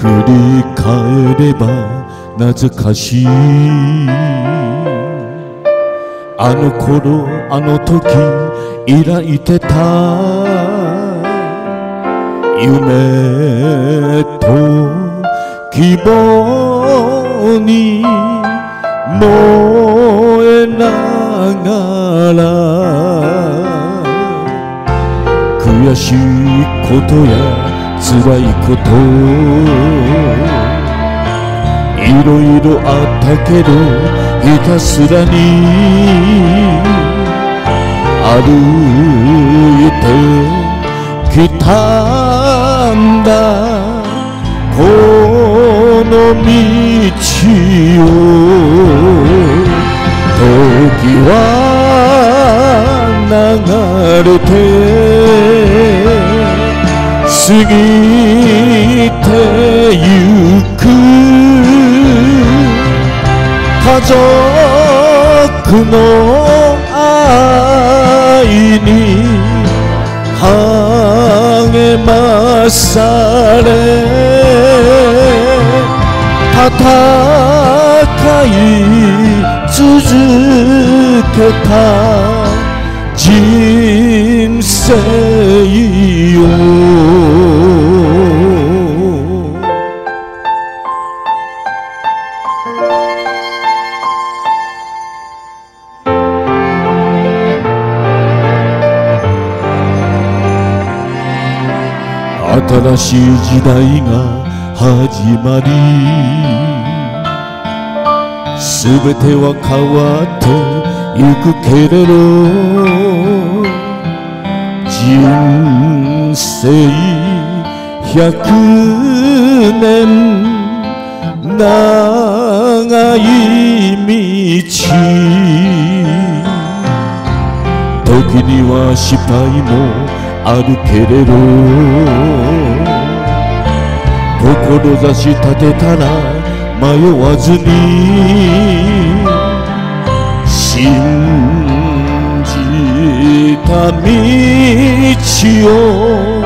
振り返れば懐かしいあの頃あの時抱いてた夢と希望に燃えながら悔しいことや辛いこといろいろあったけどひたすらに歩いてきたんだこの道を時は流れて過ぎてゆく家族の愛に励まされ戦い続けた人生よ新しい時代が始まりすべては変わってゆくけれど人生100年長い道時には失敗もあるけれど志立てたら迷わずに信じた道を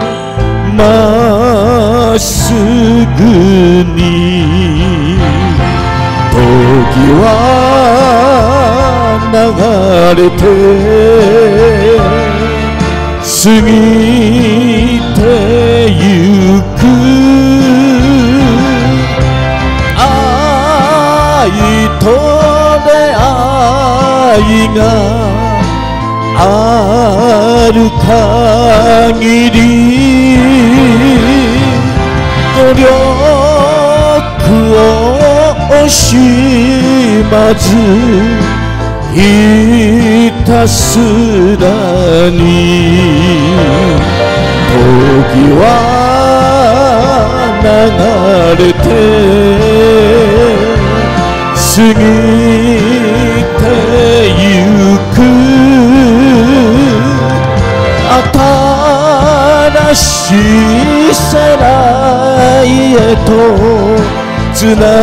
まっすぐに時は流れて過ぎてゆく愛と出会いがある限り努力を惜しまずひたすらに時は流れて過ぎてゆく新しい世代へとつ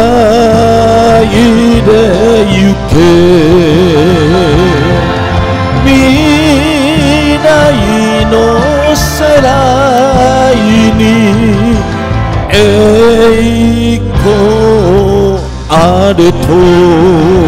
ないでゆけ未来の世代に栄光あれと